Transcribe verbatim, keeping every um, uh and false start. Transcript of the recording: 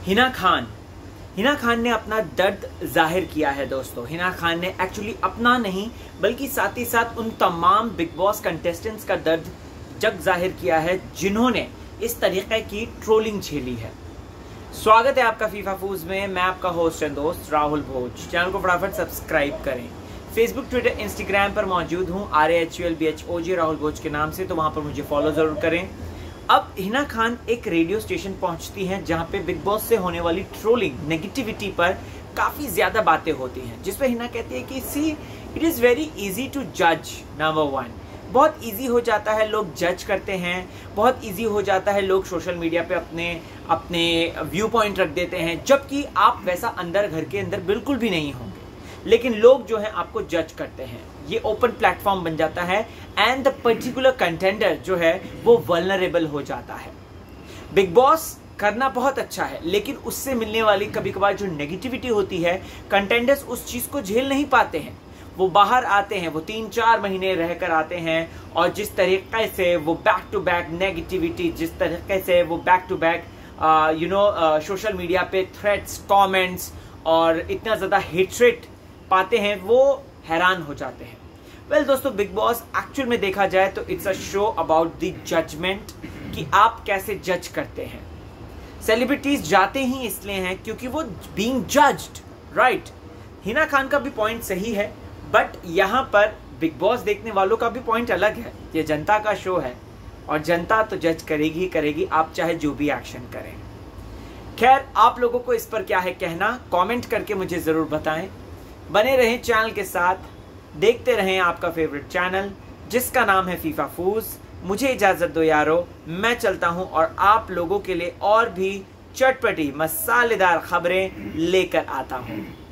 हिना खान हिना खान ने अपना दर्द जाहिर किया है दोस्तों। हिना खान ने एक्चुअली अपना नहीं बल्कि साथ ही साथ उन तमाम बिग बॉस कंटेस्टेंट्स का दर्द जग जाहिर किया है जिन्होंने इस तरीके की ट्रोलिंग झेली है। स्वागत है आपका फीफा फूज में। मैं आपका होस्ट एंड दोस्त राहुल भोज। चैनल को फटाफट सब्सक्राइब करें। फेसबुक, ट्विटर, इंस्टाग्राम पर मौजूद हूँ R A H U L B H O J Rahul Bhoj के नाम से, तो वहां पर मुझे फॉलो जरूर करें। अब हिना खान एक रेडियो स्टेशन पहुंचती हैं जहां पे बिग बॉस से होने वाली ट्रोलिंग, नेगेटिविटी पर काफी ज्यादा बातें होती हैं, जिसपे हिना कहती है कि see it is very easy to जज। नंबर वन, बहुत इजी हो जाता है, लोग जज करते हैं। बहुत इजी हो जाता है, लोग सोशल मीडिया पे अपने अपने व्यू पॉइंट रख देते हैं, जबकि आप वैसा अंदर घर के अंदर बिल्कुल भी नहीं होंगे, लेकिन लोग जो है आपको जज करते हैं। ये ओपन प्लेटफॉर्म बन जाता है एंड द पर्टिकुलर कंटेंडर जो है वो वल्नरेबल हो जाता है। बिग बॉस करना बहुत अच्छा है, लेकिन उससे मिलने वाली कभी कभार जो नेगेटिविटी होती है, कंटेंडर्स उस चीज को झेल नहीं पाते हैं। वो बाहर आते हैं, वो तीन चार महीने रहकर आते हैं, और जिस तरीके से वो बैक टू बैक नेगेटिविटी, जिस तरीके से वो back to back you know social media पे थ्रेट्स, कमेंट्स और इतना ज्यादा हेट्रेट पाते हैं, वो हैरान हो जाते हैं। वेल well, दोस्तों, बिग बॉस एक्चुअल में देखा जाए तो it's a show about the judgement, कि आप कैसे जज करते हैं। सेलिब्रिटीज जाते ही इसलिए हैं क्योंकि वो being judged, right. Hina Khan का भी पॉइंट सही है, बट यहाँ पर बिग बॉस देखने वालों का भी पॉइंट अलग है। ये जनता का शो है और जनता तो जज करेगी ही करेगी, आप चाहे जो भी एक्शन करें। खैर, आप लोगों को इस पर क्या है कहना, कमेंट करके मुझे जरूर बताएं। बने रहें चैनल के साथ, देखते रहें आपका फेवरेट चैनल जिसका नाम है फीफा फूज। मुझे इजाजत दो यारो, मैं चलता हूं और आप लोगों के लिए और भी चटपटी मसालेदार खबरें लेकर आता हूं।